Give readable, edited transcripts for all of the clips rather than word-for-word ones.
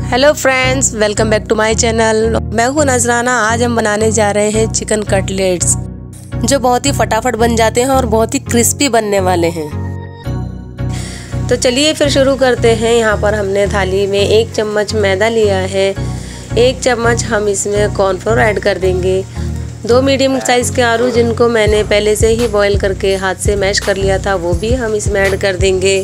Hello friends, welcome back to my channel. मैं हूँ नजराना। आज हम बनाने जा रहे हैं चिकन कटलेट्स, जो बहुत ही फटाफट बन जाते हैं और बहुत ही क्रिस्पी बनने वाले हैं। तो चलिए फिर शुरू करते हैं। यहाँ पर हमने थाली में 1 चम्मच मैदा लिया है। 1 चम्मच हम इसमें कॉर्नफ्लोर ऐड कर देंगे। 2 मीडियम साइज़ के आलू जिनको मैंने पहले से ही बॉईल करके हाथ से मैश कर लिया था, वो भी हम इसमें ऐड कर देंगे।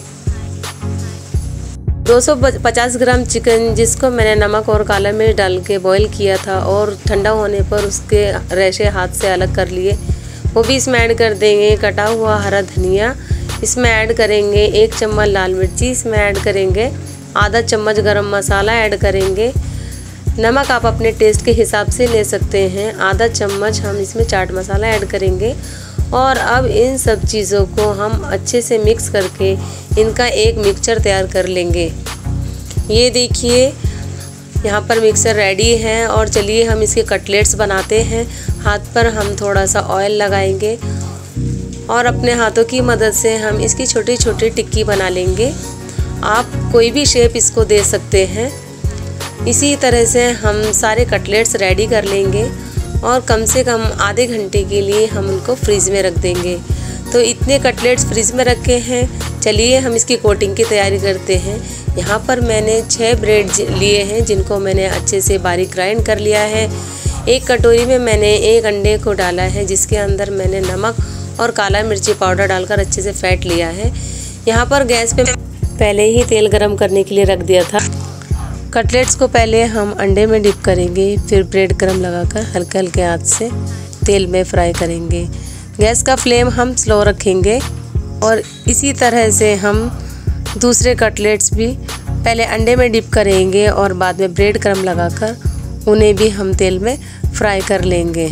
250 ग्राम चिकन जिसको मैंने नमक और काला मिर्च डाल के बॉईल किया था और ठंडा होने पर उसके रेशे हाथ से अलग कर लिए, वो भी इसमें ऐड कर देंगे। कटा हुआ हरा धनिया इसमें ऐड करेंगे। 1 चम्मच लाल मिर्ची इसमें ऐड करेंगे। आधा चम्मच गरम मसाला ऐड करेंगे। नमक आप अपने टेस्ट के हिसाब से ले सकते हैं। आधा चम्मच हम इसमें चाट मसाला ऐड करेंगे। और अब इन सब चीज़ों को हम अच्छे से मिक्स करके इनका एक मिक्सचर तैयार कर लेंगे। ये देखिए यहाँ पर मिक्सर रेडी है। और चलिए हम इसके कटलेट्स बनाते हैं। हाथ पर हम थोड़ा सा ऑयल लगाएंगे और अपने हाथों की मदद से हम इसकी छोटी छोटी टिक्की बना लेंगे। आप कोई भी शेप इसको दे सकते हैं। इसी तरह से हम सारे कटलेट्स रेडी कर लेंगे और कम से कम आधे घंटे के लिए हम उनको फ्रीज़ में रख देंगे। तो इतने कटलेट्स फ्रीज़ में रखे हैं। चलिए हम इसकी कोटिंग की तैयारी करते हैं। यहाँ पर मैंने 6 ब्रेड लिए हैं जिनको मैंने अच्छे से बारीक ग्राइंड कर लिया है। एक कटोरी में मैंने 1 अंडे को डाला है जिसके अंदर मैंने नमक और काला मिर्ची पाउडर डालकर अच्छे से फेंट लिया है। यहाँ पर गैस पे पहले ही तेल गरम करने के लिए रख दिया था। कटलेट्स को पहले हम अंडे में डिप करेंगे, फिर ब्रेड क्रम्ब लगाकर हल्के हल्के हाथ से तेल में फ्राई करेंगे। गैस का फ्लेम हम स्लो रखेंगे और इसी तरह से हम दूसरे कटलेट्स भी पहले अंडे में डिप करेंगे और बाद में ब्रेड क्रम्ब लगाकर उन्हें भी हम तेल में फ्राई कर लेंगे।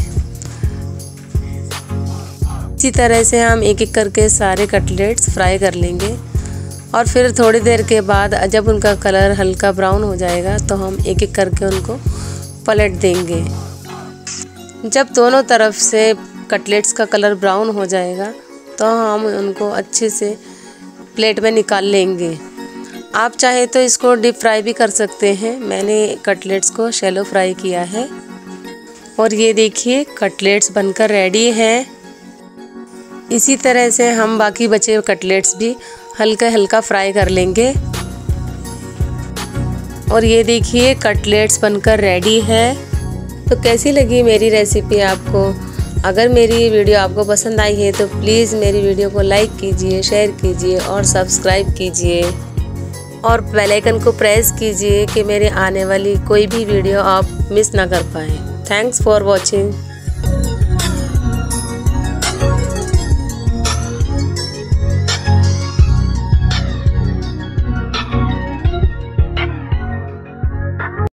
इसी तरह से हम एक एक करके सारे कटलेट्स फ्राई कर लेंगे और फिर थोड़ी देर के बाद जब उनका कलर हल्का ब्राउन हो जाएगा तो हम एक एक करके उनको पलट देंगे। जब दोनों तरफ से कटलेट्स का कलर ब्राउन हो जाएगा तो हम उनको अच्छे से प्लेट में निकाल लेंगे। आप चाहे तो इसको डीप फ्राई भी कर सकते हैं। मैंने कटलेट्स को शैलो फ्राई किया है। और ये देखिए कटलेट्स बनकर रेडी हैं। इसी तरह से हम बाकी बचे कटलेट्स भी हल्का हल्का फ्राई कर लेंगे। और ये देखिए कटलेट्स बनकर रेडी है। तो कैसी लगी मेरी रेसिपी आपको? अगर मेरी वीडियो आपको पसंद आई है तो प्लीज़ मेरी वीडियो को लाइक कीजिए, शेयर कीजिए और सब्सक्राइब कीजिए और बेल आइकन को प्रेस कीजिए कि मेरे आने वाली कोई भी वीडियो आप मिस ना कर पाएँ। Thanks for watching.